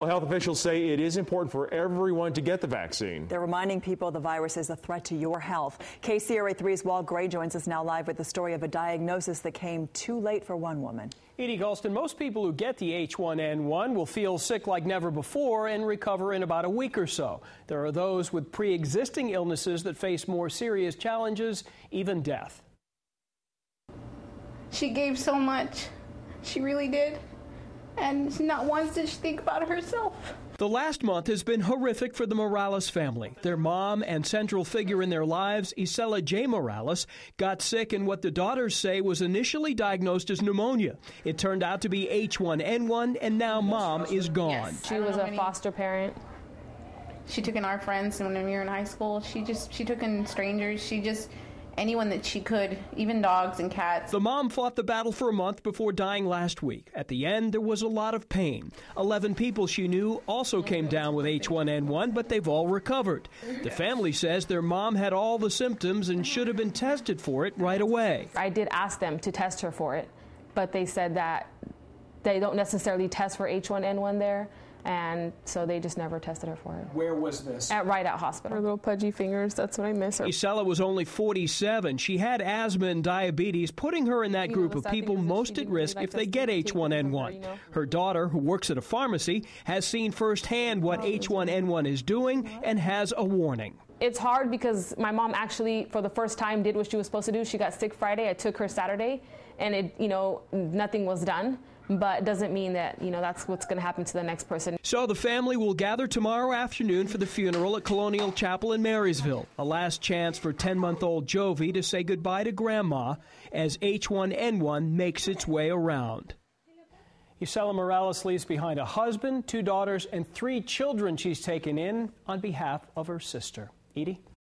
Well, health officials say it is important for everyone to get the vaccine. They're reminding people the virus is a threat to your health. KCRA 3's Walt Gray joins us now live with the story of a diagnosis that came too late for one woman. Edie Golston, most people who get the H1N1 will feel sick like never before and recover in about a week or so. There are those with pre-existing illnesses that face more serious challenges, even death. She gave so much. She really did. And not once did she think about herself. The last month has been horrific for the Morales family. Their mom and central figure in their lives, Isela J. Morales, got sick in what the daughters say was initially diagnosed as pneumonia. It turned out to be H1N1, and now mom is gone. Yes. She was a foster parent. She took in our friends when we were in high school. She took in strangers. Anyone that she could, even dogs and cats. The mom fought the battle for a month before dying last week. At the end, there was a lot of pain. 11 people she knew also came down with H1N1, but they've all recovered. The family says their mom had all the symptoms and should have been tested for it right away. I did ask them to test her for it, but they said that they don't necessarily test for H1N1 there. And so they just never tested her for it. Where was this? Right at hospital. Her little pudgy fingers, that's what I miss her. Isela was only 47. She had asthma and diabetes, putting her in that group of people most at risk if they get H1N1. Her daughter, who works at a pharmacy, has seen firsthand what H1N1 is doing and has a warning. It's hard because my mom actually, for the first time, did what she was supposed to do. She got sick Friday. I took her Saturday, and nothing was done. But it doesn't mean that, that's what's going to happen to the next person. So the family will gather tomorrow afternoon for the funeral at Colonial Chapel in Marysville, a last chance for 10-month-old Jovi to say goodbye to Grandma as H1N1 makes its way around. Isela Morales leaves behind a husband, 2 daughters, and 3 children she's taken in on behalf of her sister. Edie?